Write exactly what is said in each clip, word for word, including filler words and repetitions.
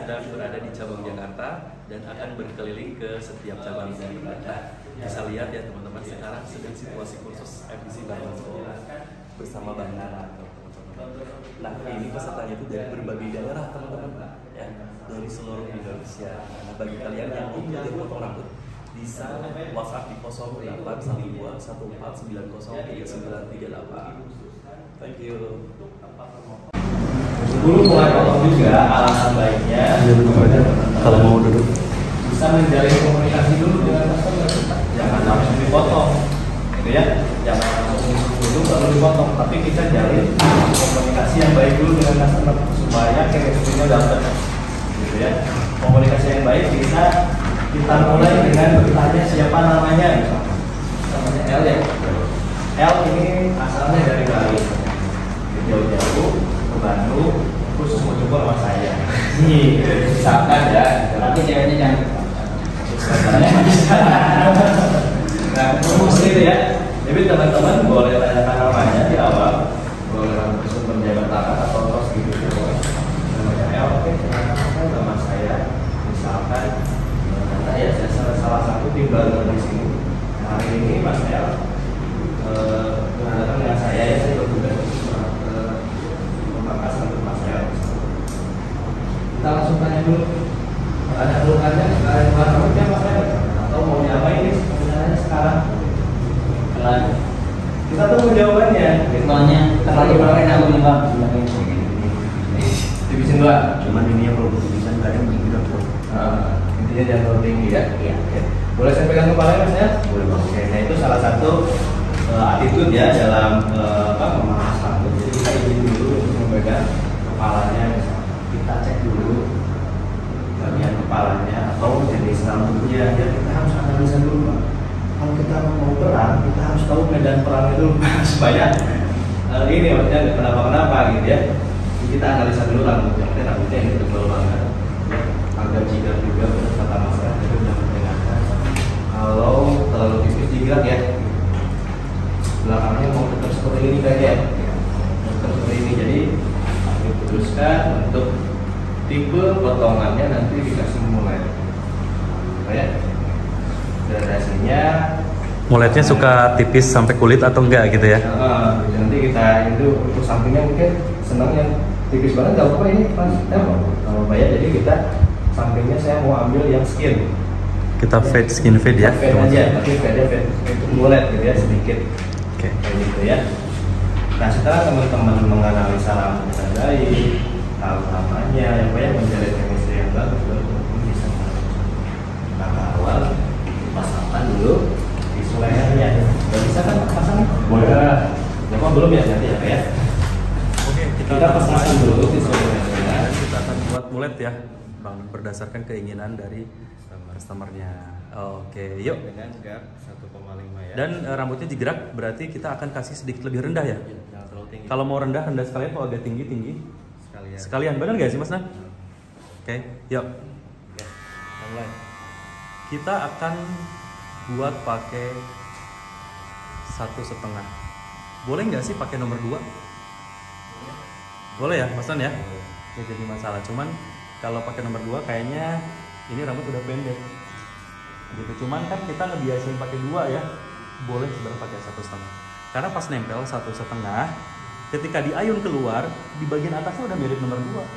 sedang berada di cabang Jakarta dan akan berkeliling ke setiap cabang dari Jakarta. Bisa lihat ya teman-teman, sekarang sedang situasi khusus M V C Bangun Sekolah bersama Bang Nara. Nah, ini pesertanya itu dari berbagai daerah teman-teman, ya, dari seluruh Indonesia. Nah, bagi kalian yang ingin belajar potong rambut, bisa WhatsApp di nol delapan satu dua satu empat sembilan nol tiga sembilan tiga delapan. Thank you. Sebelum mulai potong juga, alasan baiknya Kalau mau duduk bisa menjalin komunikasi dulu dengan customer. Jangan langsung dipotong, gitu ya. Jangan langsung dulu baru dipotong, tapi kita jalin komunikasi yang baik dulu dengan customer supaya chemistry-nya dapat, gitu ya. Komunikasi yang baik bisa kita mulai dengan bertanya siapa namanya, misalnya. Namanya L ya. L ini asalnya dari Bali, jauh-jauh ke Bandung khusus mau jumpa sama saya. Nih, misalkan ya. Tapi ceweknya jangan. Nah, promosi itu ya. Jadi teman-teman boleh tanyakan namanya di awal, boleh langsung menjabat tangan atau tos gitu. Namanya L, oke. Nama saya, misalkan, saya saya salah satu tim baru di sini. Hari ini Mas L berhadapan dengan saya ya, saya bertugas ke Pemangkasan untuk Mas L. Kita langsung tanya dulu. Ada keluarnya, ada keluar rambutnya Mas L, atau mau diapain nih sebenarnya sekarang? Kelan. Kita tunggu jawabannya. Kelannya, terlalu berapa yang aku nyebab? Dibisin dua. Cuman ini yang perlu dibisin kadang tinggi dong. Intinya jangan terlalu tinggi ya. Iya. Boleh saya pegang kepalanya Mas ya? Boleh Bang. Oke, nah itu salah satu uh, attitude ya dalam uh, apa memangkas rambut. Jadi kita izin dulu untuk memegang kepalanya. Kita cek dulu bagian kepalanya atau jenis rambutnya. Ya kita harus analisa dulu Pak. Kalau kita mau perang, kita harus tahu medan perangnya dulu supaya uh, ini maksudnya nggak kenapa-kenapa gitu ya. Jadi kita analisa dulu rambutnya. Kita rambutnya ini tebal banget. Ya. Agak jidat juga benar kata Mas ya. Jadi jangan mendengarkan. Kalau terlalu tipis jidat ya. Belakangnya mau tetap seperti ini kayaknya. Tetap seperti ini. Jadi diputuskan untuk tipe potongannya nanti dikasih mulai. Ya. Gradasinya muletnya suka tipis sampai kulit atau enggak gitu ya? Uh, nanti kita itu untuk sampingnya mungkin senang yang tipis banget, nggak apa-apa ini pas eh kalau bayar. Jadi kita sampingnya saya mau ambil yang skin. Kita fade skin fade ya? Fade aja, tapi fade fade untuk mulet gitu ya sedikit. Oke. Okay. Kayak gitu ya. Nah setelah teman-teman menganalisa rambut dengan baik, tahu namanya, yang banyak menjalin chemistry yang bagus, baru bisa langkah awal pasangkan dulu tisu lehernya. Udah bisa kan pasang? Boleh. Jangan belum ya nanti ya ya. Oke, kita, kita pasangkan dulu tisu lehernya. Kita akan buat mulet ya, Bang, berdasarkan keinginan dari customernya. Oke, yuk. Dengan gap satu koma lima ya. Dan uh, rambutnya digerak berarti kita akan kasih sedikit lebih rendah ya. Jangan terlalu tinggi. Kalau mau rendah rendah sekalian, kalau agak tinggi tinggi Sekalian. sekalian. Benar nggak sih Mas Nah? Hmm. Oke, yuk. Oke, kita mulai. Kita akan buat pakai satu setengah. Boleh nggak sih pakai nomor dua? Boleh ya, Mas Nan ya? Ya jadi masalah. Cuman kalau pakai nomor dua kayaknya ini rambut udah pendek. Gitu. Cuman kan kita ngebiasain pakai dua ya. Boleh sebenarnya pakai satu setengah. Karena pas nempel satu setengah, ketika diayun keluar di bagian atasnya udah mirip nomor dua.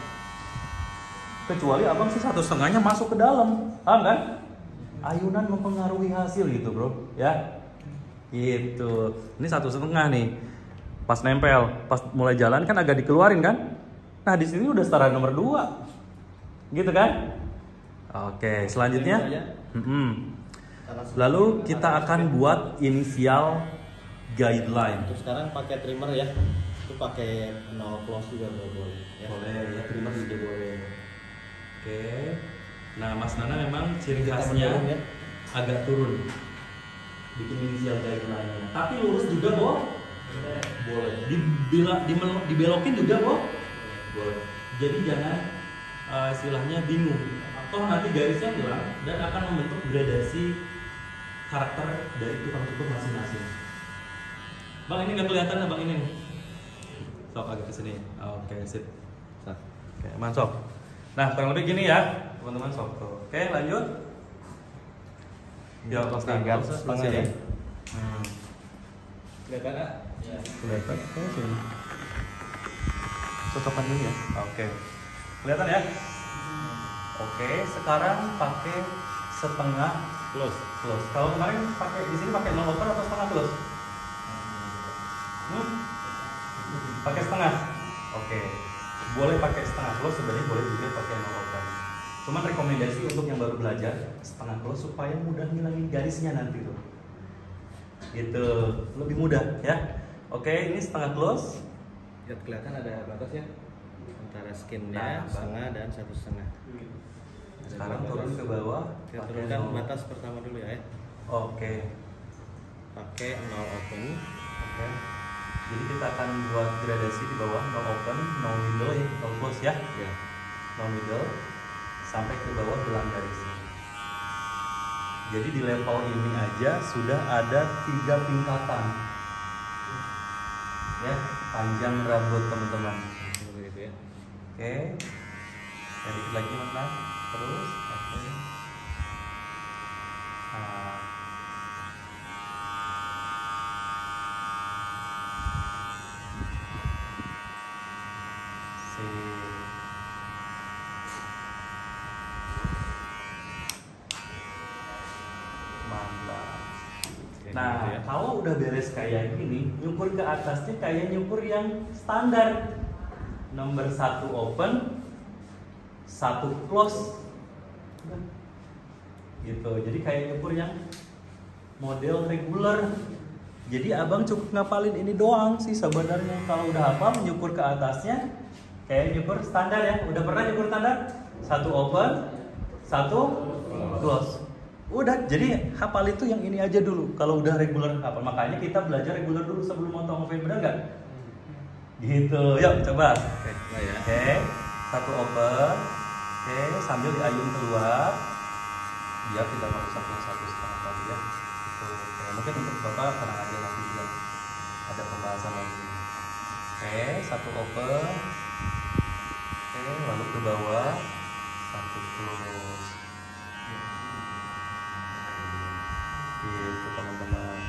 Kecuali abang sih satu setengahnya masuk ke dalam, paham kan? Ayunan mempengaruhi hasil gitu bro, ya. Gitu. Ini satu setengah nih. Pas nempel, pas mulai jalan kan agak dikeluarin kan? Nah di sini udah setara nomor dua, gitu kan? Oke, selanjutnya. Mm-hmm. Lalu kita akan buat inisial guideline. Untuk sekarang pakai trimmer ya. Itu pakai nol close juga boleh. Ya. Boleh, ya trimmer juga boleh. Oke. Nah, Mas Nana memang ciri khasnya ya, agak turun. Bikin inisial guideline. Tapi lurus juga, Bo? Boleh. Dibela, dibelokin juga, Bo? Boleh. Jadi jangan uh, istilahnya bingung. Atau nanti garisnya hilang dan akan membentuk gradasi karakter dari tukang cukur masing-masing. Bang, ini nggak kelihatan Bang ini. Sok agak kesini. Oke, sip. Oke, mantap. Nah, kurang lebih gini ya, teman-teman softro. Oke, lanjut. Ya, pas Tinggal setengah setengah ya. Hmm. Kelihatan nggak? Ya. Kelihatan? Oke, sini. Cocokan dulu ya. Oke. Kelihatan ya? Oke, sekarang pakai setengah Close. close. Kalau kemarin pakai di sini pakai nol open atau setengah close? Hmm? Pakai setengah. Oke. Boleh pakai setengah close, sebenarnya boleh juga pakai nol open. Cuman rekomendasi untuk yang baru belajar setengah close supaya mudah ngilangin garisnya nanti tuh. Gitu, lebih mudah ya. Oke, ini setengah close. Lihat kelihatan ada batasnya antara skinnya Nah, setengah dan satu setengah. Sekarang turun ke bawah. Kita pakai turunkan nol. batas pertama dulu ya. Oke. Pakai nol open. Oke. Jadi kita akan buat gradasi di bawah no open, no middle ya, no close ya. Ya. No middle sampai ke bawah gelang garisnya. Jadi di level ini aja sudah ada tiga tingkatan. Ya, panjang rambut teman-teman. Seperti itu ya. Oke. Sedikit lagi mana? Terus. Oke. Nah. Nah, gitu ya. kalau udah beres kayak gini, nyukur ke atasnya kayak nyukur yang standar. Nomor satu open, satu close. Gitu. Jadi kayak nyukur yang model reguler. Jadi abang cukup ngapalin ini doang sih sebenarnya. Kalau udah hafal nyukur ke atasnya kayak nyukur standar ya. Udah pernah nyukur standar? Satu open, satu close. Udah, jadi hafal itu yang ini aja dulu. Kalau udah reguler hafal, makanya kita belajar reguler dulu sebelum motong oven, bener nggak? Gitu, yuk coba. Oke, nah ya. Oke, satu open. Oke, sambil diayun keluar. Biar tidak merusak yang satu setengah tadi ya. Gitu. Oke, mungkin untuk bapak tenang aja nanti juga ada pembahasan lagi. Oke, satu open. Oke, lalu ke bawah. Satu close. Gitu teman-teman.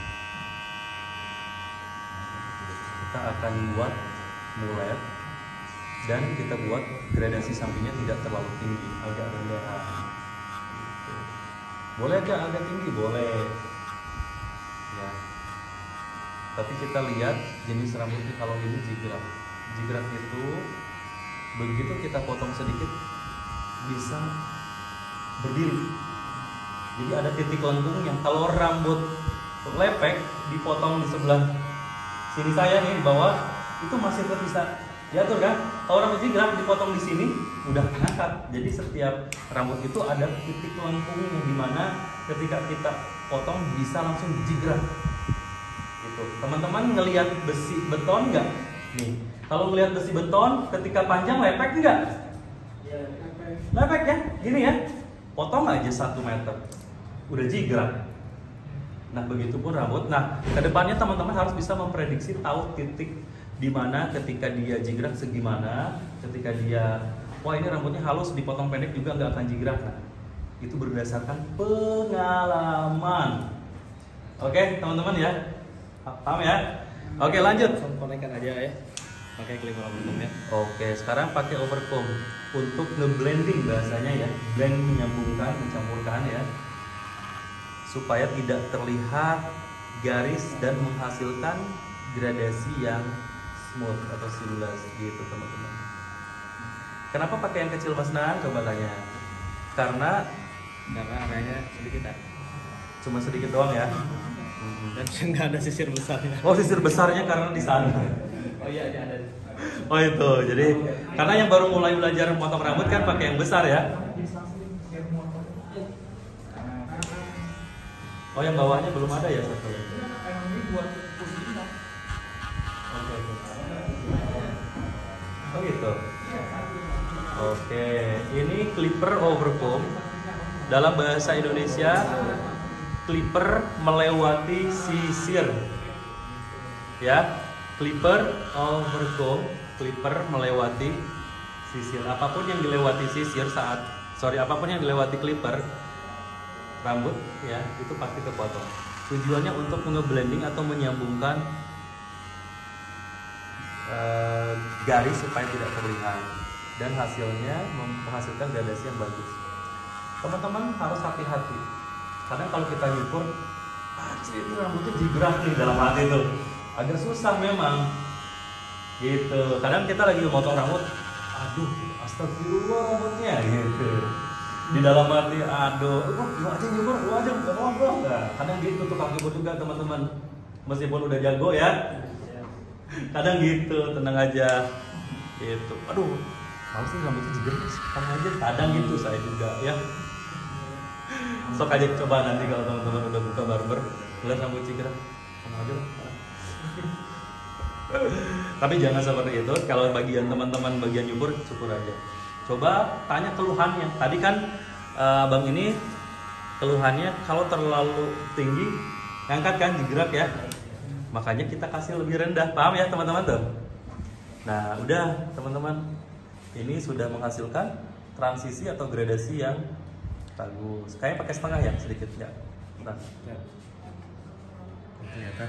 Kita akan buat mulet dan kita buat gradasi sampingnya tidak terlalu tinggi, agak rendahan. Gitu. Boleh agak agak tinggi, boleh. Ya. Tapi kita lihat jenis rambutnya. Kalau ini jigrat. Jigrat itu begitu kita potong sedikit bisa berdiri. Jadi ada titik lengkung yang kalau rambut lepek dipotong di sebelah sini saya nih di bawah itu masih tetap bisa diatur kan? Kalau rambut jigrat dipotong di sini udah ngangkat. Jadi setiap rambut itu ada titik lengkungnya di mana ketika kita potong bisa langsung jigrat. Gitu. Teman-teman ngelihat besi beton nggak? Nih, kalau ngelihat besi beton ketika panjang lepek nggak? Lepek ya, gini ya. Potong aja satu meter, udah jigrat. Nah begitupun rambut. Nah kedepannya teman-teman harus bisa memprediksi tahu titik di mana ketika dia jigrat segimana, ketika dia wah ini rambutnya halus dipotong pendek juga nggak akan jigrat. Nah itu berdasarkan pengalaman. Oke teman-teman ya, paham ya? Oke lanjut. Langsung konekkan aja ya. Pakai klip overcomb ya. Oke, sekarang pakai overcomb untuk ngeblending bahasanya ya, blend menyambungkan, mencampurkan ya, supaya tidak terlihat garis dan menghasilkan gradasi yang smooth atau seamless gitu teman-teman. Kenapa pakai yang kecil Mas Nan? Coba tanya. Karena Karena areanya sedikit ya. cuma sedikit doang ya. Dan nggak ada sisir besarnya. Oh sisir besarnya karena di sana. Oh iya, ada. Oh itu, jadi karena yang baru mulai belajar potong rambut kan pakai yang besar ya. Oh yang bawahnya belum ada ya satu. Oke, oke. Oh gitu. Oke, ini clipper overcomb. Dalam bahasa Indonesia, clipper melewati sisir. Ya. Clipper overcomb, clipper melewati sisir, apapun yang dilewati sisir saat sorry apapun yang dilewati clipper rambut ya itu pasti kepotong. Tujuannya untuk nge-blending atau menyambungkan uh, garis supaya tidak terlihat dan hasilnya menghasilkan gradasi yang bagus. Teman-teman harus hati-hati. Kadang kalau kita nyukur, ah, ini rambutnya jigrak nih dalam hati tuh, agak susah memang. Gitu. Kadang kita lagi memotong rambut, aduh, astagfirullah rambutnya gitu. Di dalam hati, aduh, oh, lu aja nyukur, lu aja nggak apa-apa. Nah, kadang gitu tuh kaki gue juga teman-teman, meskipun udah jago ya. Kadang gitu, tenang aja. Gitu. Aduh, males sih rambutnya jigrak, sekarang aja. Kadang gitu saya juga ya. Sok aja coba nanti kalau teman-teman udah buka barber, lihat rambut jigrak, sama aja lah. Tapi jangan seperti itu. Kalau bagian teman-teman bagian nyukur, syukur aja. Coba tanya keluhannya. Tadi kan uh, bang ini keluhannya kalau terlalu tinggi ngangkat kan jigrak ya. Makanya kita kasih lebih rendah. Paham ya teman-teman tuh? Nah udah teman-teman, ini sudah menghasilkan transisi atau gradasi yang bagus. Kayaknya pakai setengah ya sedikit ya. Nah, ternyata.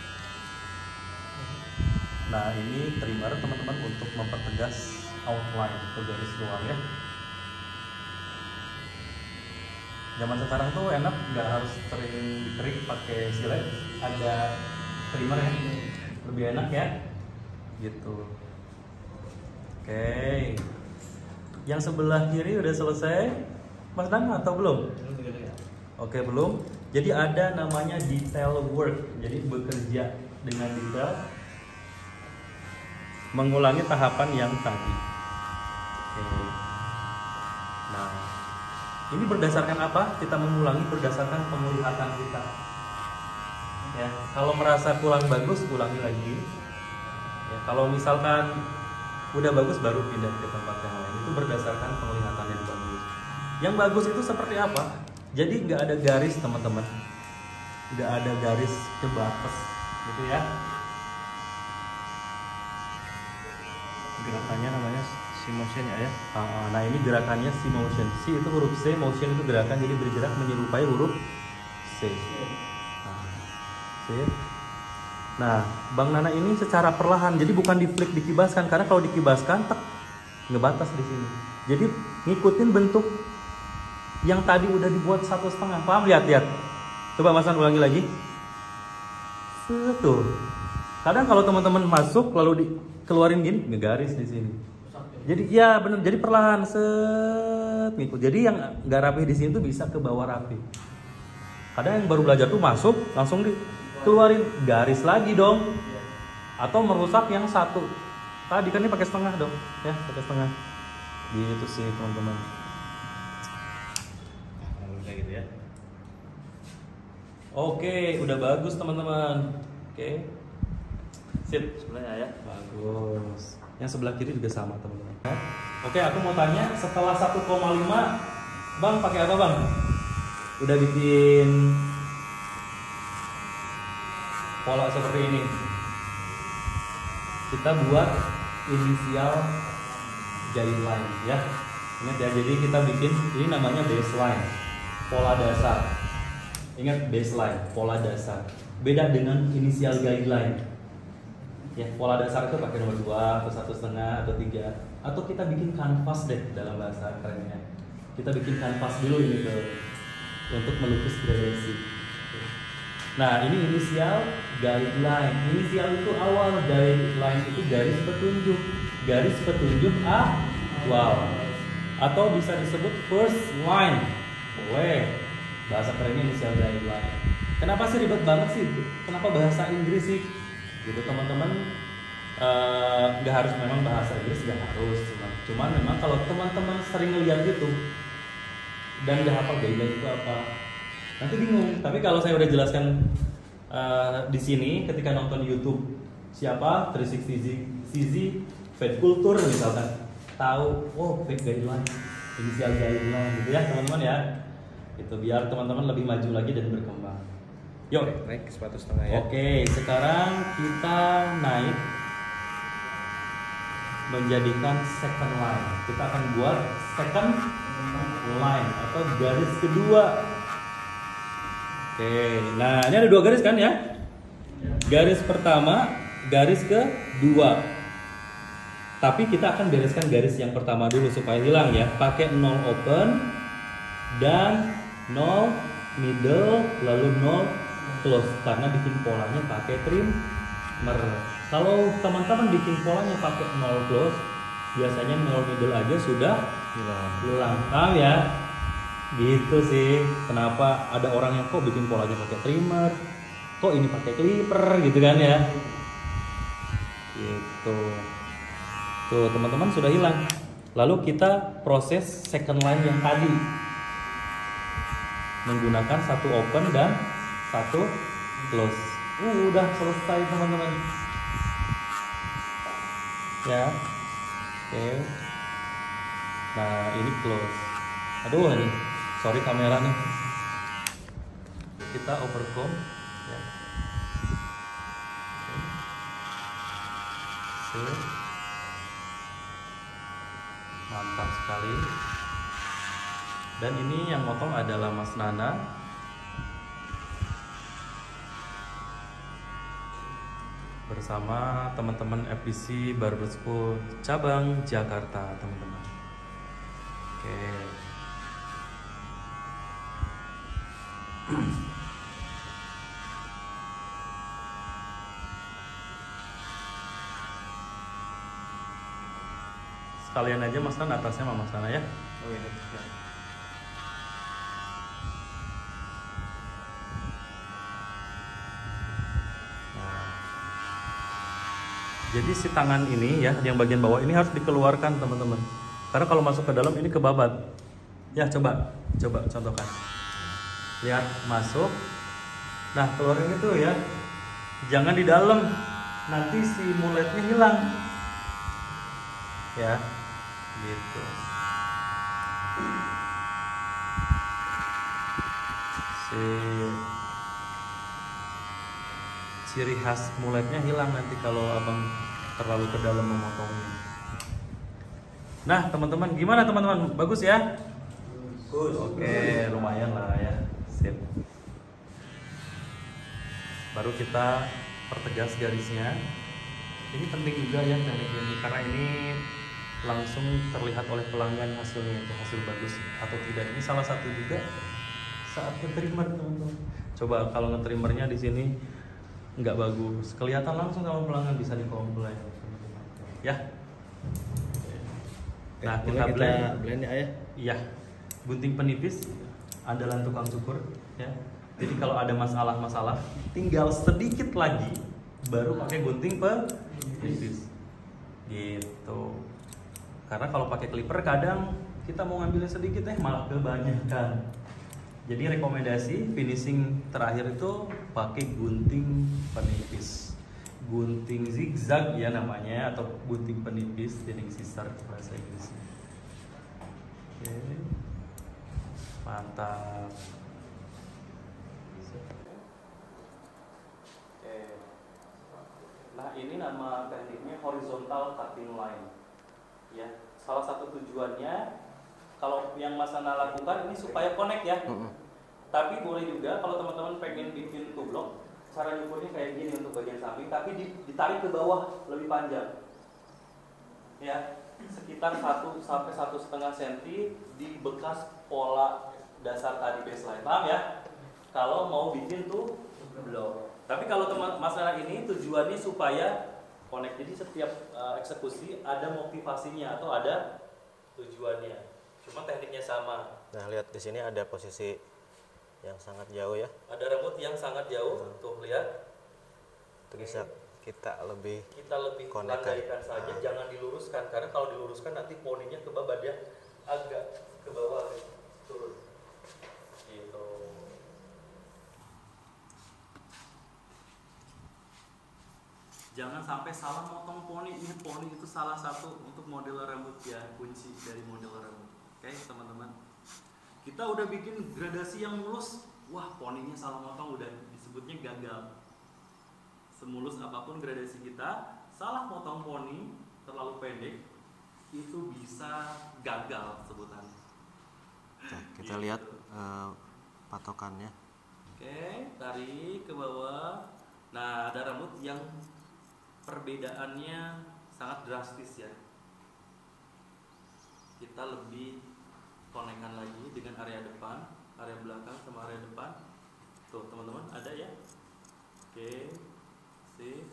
Nah ini trimmer teman-teman untuk mempertegas outline atau garis luar ya. Zaman sekarang tuh enak, nggak harus sering dikerik pakai silet, ada trimmer ya, lebih enak ya. Gitu. Oke. Yang sebelah kiri udah selesai, Mas Dan atau belum? Oke belum. Jadi ada namanya detail work. Jadi bekerja dengan detail, mengulangi tahapan yang tadi. Oke. Nah, ini berdasarkan apa? Kita mengulangi berdasarkan penglihatan kita. Ya, kalau merasa kurang bagus, ulangi lagi. Ya, kalau misalkan udah bagus, baru pindah ke tempat yang lain. Itu berdasarkan penglihatan yang bagus. Yang bagus itu seperti apa? Jadi nggak ada garis teman-teman, nggak ada garis ke batas, gitu ya. Gerakannya namanya C motion ya, ya. Nah ini gerakannya C motion. C itu huruf C, motion itu gerakan, jadi bergerak menyerupai huruf C. Nah, C. Nah, Bang Nana ini secara perlahan, jadi bukan di flick dikibaskan, karena kalau dikibaskan tek ngebatas di sini. Jadi ngikutin bentuk yang tadi udah dibuat satu setengah. Paham? Lihat, lihat. Coba Mas An ulangi lagi. Tuh. Kadang kalau teman-teman masuk lalu dikeluarin gini, ngegaris di sini. Jadi ya benar, jadi perlahan set ngikut. Jadi yang nggak rapi di sini tuh bisa ke bawah rapi. Kadang yang baru belajar tuh masuk langsung dikeluarin garis lagi dong. Atau merusak yang satu. Tadi kan ini pakai setengah dong, ya pakai setengah. Gitu sih teman-teman. Gitu ya. Oke, udah bagus teman-teman. Oke. Sip, sebenarnya ya. Bagus. Yang sebelah kiri juga sama teman-teman. Oke, aku mau tanya, setelah satu koma lima Bang pakai apa Bang? Udah bikin pola seperti ini. Kita buat inisial guideline ya. Ingat ya, jadi kita bikin ini namanya baseline, pola dasar. Ingat baseline, pola dasar. Beda dengan inisial guideline. Ya, pola dasar itu pakai nomor dua atau satu setengah atau tiga, atau kita bikin kanvas deh dalam bahasa kerennya. Kita bikin kanvas dulu ini ke untuk melukis gradasi. Nah, ini inisial guideline. Inisial itu awal, guideline itu garis petunjuk. Garis petunjuk awal. Atau bisa disebut first line. Boleh. Bahasa kerennya inisial guideline. Kenapa sih ribet banget sih? Kenapa bahasa Inggris sih? Gitu teman-teman, nggak uh, harus memang bahasa Inggris, nggak harus. Cuman, cuman memang kalau teman-teman sering ngeliat gitu dan nggak hafal guideline itu apa, nanti bingung. Tapi kalau saya udah jelaskan uh, di sini, ketika nonton YouTube siapa tiga enam nol Z Fade Culture misalkan, tahu, oh fade guideline, inisial guideline, gitu ya teman-teman ya. Itu biar teman-teman lebih maju lagi dan berkembang. Yuk, naik ke sepatu setengah ya. Oke, sekarang kita naik menjadikan second line. Kita akan buat second line atau garis kedua. Oke, nah ini ada dua garis kan ya? Garis pertama, garis kedua. Tapi kita akan bereskan garis yang pertama dulu supaya hilang ya. Pakai nol open dan nol middle lalu nol close karena bikin polanya pakai trimmer. Kalau teman-teman bikin polanya pakai nol close, biasanya nol middle aja sudah hilang. Hilang. Paham ya? Gitu sih. Kenapa ada orang yang kok bikin polanya pakai trimmer, kok ini pakai clipper gitu kan ya? Gitu. Tuh teman-teman sudah hilang. Lalu kita proses second line yang tadi menggunakan satu open dan satu close. Uh, udah selesai teman-teman. Ya. Oke. Nah ini close. Aduh ini, sorry kamera nih. Kita overcome. Ya. Oke. Mantap sekali. Dan ini yang motong adalah Mas Nana. Bersama teman-teman F B C Barber School cabang Jakarta, teman-teman. Oke. Sekalian aja Mas Nan atasnya sama Mas Nana ya. Oh iya. Nah. Jadi si tangan ini ya, yang bagian bawah ini harus dikeluarkan teman-teman. Karena kalau masuk ke dalam ini kebabat. Ya coba, coba contohkan. Lihat masuk. Nah keluarin itu ya. Jangan di dalam. Nanti si muletnya hilang. Ya. Gitu. Si ciri khas muletnya hilang nanti kalau abang terlalu ke dalam memotongnya. Nah teman-teman, gimana teman-teman? Bagus ya? Bagus. Oke, lumayan lah ya. Sip. Baru kita pertegas garisnya. Ini penting juga ya teknik ini karena ini langsung terlihat oleh pelanggan hasilnya itu hasil bagus atau tidak. Ini salah satu juga saat nge-trimmer teman-teman. Coba kalau nge-trimmernya di sini nggak bagus, kelihatan langsung sama pelanggan, bisa dikomplain ya. Nah Oke, kita blend, kita blend ya ayah. Iya, gunting penipis andalan tukang cukur ya. Jadi kalau ada masalah-masalah, tinggal sedikit lagi baru pakai gunting penipis gitu. Karena kalau pakai clipper kadang kita mau ngambilnya sedikit eh malah kebanyakan. Jadi rekomendasi finishing terakhir itu pakai gunting penipis, gunting zigzag ya namanya, atau gunting penipis, thinning scissor bahasa Inggrisnya. Oke, mantap. Oke, nah ini nama tekniknya horizontal cutting line. Ya, salah satu tujuannya kalau yang Mas Nana lakukan ini supaya connect ya. Mm-hmm. Tapi boleh juga kalau teman-teman pengen bikin two block, cara nyukurnya kayak gini untuk bagian samping, tapi ditarik ke bawah lebih panjang. Ya, sekitar satu sampai satu setengah senti di bekas pola dasar tadi baseline. Paham ya? Kalau mau bikin tuh block. Tapi kalau teman Mas Nana ini tujuannya supaya connect. Jadi setiap uh, eksekusi ada motivasinya atau ada tujuannya. Cuma tekniknya sama. Nah, lihat di sini ada posisi yang sangat jauh ya. Ada remote yang sangat jauh. Hmm. Tuh lihat. Itu bisa kita lebih kita lebih landaikan saja, ah. Jangan diluruskan karena kalau diluruskan nanti poninya kebabat ya, agak ke bawah turun. Gitu. Jangan sampai salah motong poni. Ini poni itu salah satu untuk model rambut ya, kunci dari model rambut. Oke teman-teman, kita udah bikin gradasi yang mulus. Wah poninya salah motong, udah disebutnya gagal. Semulus apapun gradasi kita, salah motong poni terlalu pendek itu bisa gagal sebutan. Oke, kita lihat uh, patokannya. Oke, tarik ke bawah. Nah, ada rambut yang perbedaannya sangat drastis ya. Kita lebih konekkan lagi dengan area depan, area belakang sama area depan. Tuh teman-teman, ada ya. Oke, sip.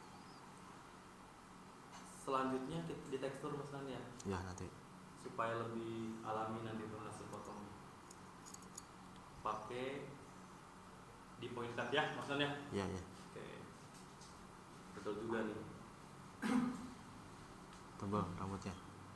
Selanjutnya di tekstur Mas Nan ya. Ya nanti. Supaya lebih alami nanti tuh hasil potongnya. Pakai di point cut ya Mas Nan ya. Iya ya. Oke. Betul juga nih. Tebal rambutnya.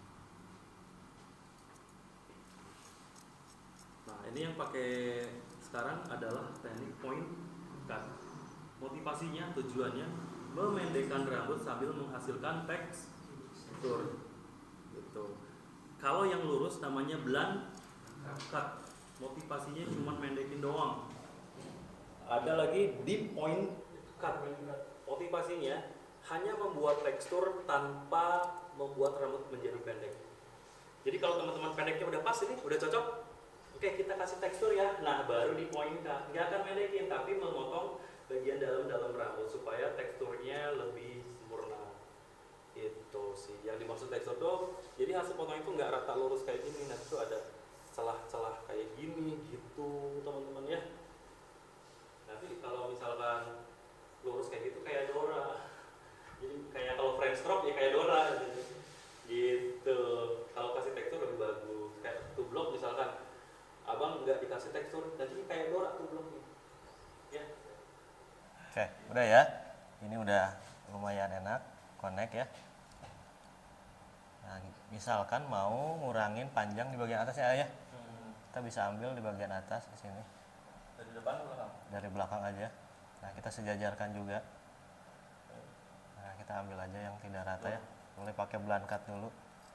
Nah ini yang pakai sekarang adalah teknik point cut. Motivasinya, tujuannya memendekkan rambut sambil menghasilkan tekstur. Gitu. Kalau yang lurus namanya blunt cut. Motivasinya cuma mendekin doang. Ada lagi deep point cut. Motivasinya hanya membuat tekstur tanpa membuat rambut menjadi pendek. Jadi kalau teman-teman pendeknya udah pas ini, udah cocok, oke kita kasih tekstur ya. Nah baru di point cut, nggak akan mendekin tapi memotong bagian dalam-dalam rambut supaya teksturnya lebih sempurna. Itu sih yang dimaksud tekstur tuh. Jadi hasil potong itu nggak rata lurus kayak gini, nanti tuh ada celah-celah kayak gini gitu teman-teman ya. Nanti kalau misalkan lurus kayak gitu kayak Dora. Jadi kayak kalau French crop ya kayak Dora gitu. Gitu. Kalau kasih tekstur lebih bagus. Kayak two block misalkan abang nggak dikasih tekstur, nanti kayak Dora two blocknya. Ya. Oke, udah ya. Ini udah lumayan enak, connect ya. Nah, misalkan mau ngurangin panjang di bagian atasnya ya. Hmm. Kita bisa ambil di bagian atas di sini. Dari depan ke belakang? Dari belakang aja. Nah, kita sejajarkan juga. Nah, kita ambil aja yang tidak rata ya. Boleh pakai blunt cut dulu.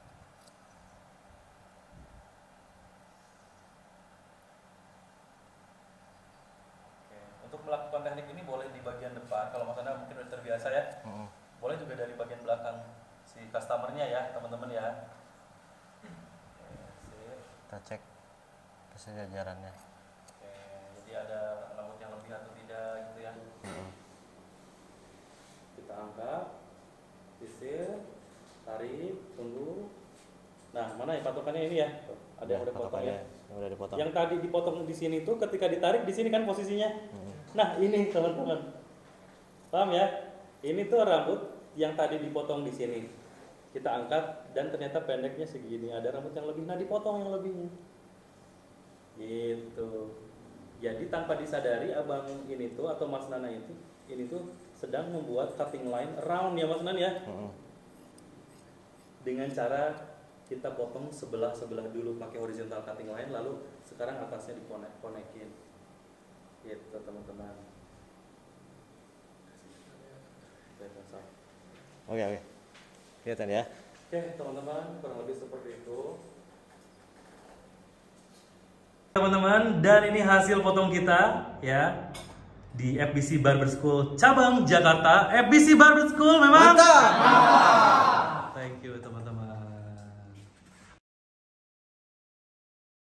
Oke. Untuk melakukan teknik ini boleh di bagian depan. Kalau Mas Anda mungkin udah terbiasa ya. Hmm. Boleh juga dari bagian belakang si customernya ya, teman-teman ya. Oke, kita cek kesejajarannya. Oke, jadi ada rambut yang lebih atau tidak gitu ya. Hmm. Kita angkat, sisir, tarik, tunggu. Nah, mana ya patokannya ini ya? Tuh, ada ya, yang udah potong ya. Yang udah dipotong. Yang tadi dipotong di sini tuh ketika ditarik di sini kan posisinya. Hmm. Nah, ini teman-teman. Paham ya? Ini tuh rambut yang tadi dipotong di sini. Kita angkat dan ternyata pendeknya segini. Ada rambut yang lebih, nah dipotong yang lebihnya. Gitu. Jadi tanpa disadari abang ini tuh atau Mas Nana itu ini tuh sedang membuat cutting line round ya Mas Nana ya. Hmm. Dengan cara kita potong sebelah-sebelah dulu pakai horizontal cutting line, lalu sekarang atasnya dikonek-konekin. Gitu teman-teman. Oke oke. Kelihatan ya. Oke teman-teman, kurang lebih seperti itu. Teman-teman, dan ini hasil potong kita ya di F B C Barber School cabang Jakarta. F B C Barber School memang mantap. Thank you teman-teman.